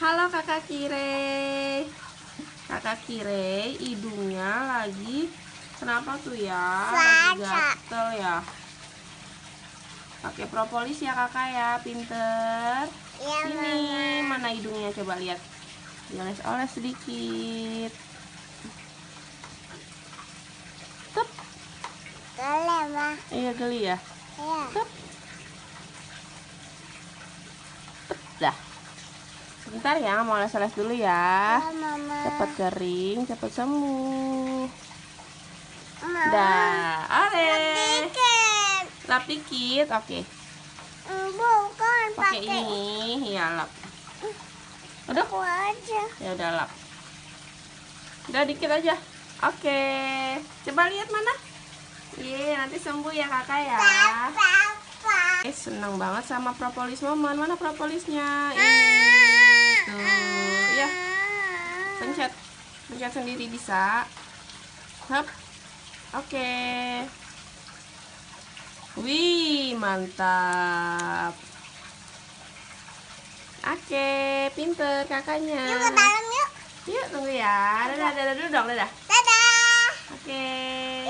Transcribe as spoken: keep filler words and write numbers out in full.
Halo kakak Kire. Kakak Kire hidungnya lagi kenapa tuh ya? Lagi gatel ya. Pakai propolis ya kakak ya, pinter. Ya, Ini Mama. mana hidungnya, coba lihat. Dioles-oles sedikit. Tep. Boleh, Ma. Iya geli ya. Iya. Tep. Tep dah. Sebentar ya, mau les-les dulu ya. Ya, Mama. Cepat kering, cepat sembuh. Mama. Dah, ale. Dikit. Lap dikit, oke. Bukan Pakai pakai ini, ya lap. Udah, aku aja. ya udah lap. Udah dikit aja. Oke, coba lihat mana. Iya, nanti sembuh ya kakak ya. Papa. Eh, seneng banget sama propolis momen. Mana propolisnya? Ini, tuh, ya. Pencet, pencet sendiri bisa. Hap, oke. Wih, mantap. Oke, pinter kakaknya. Yuk ke dalam yuk. Yuk, tunggu ya. Dadah, dadah dulu dong, dadah. Dadah. Oke.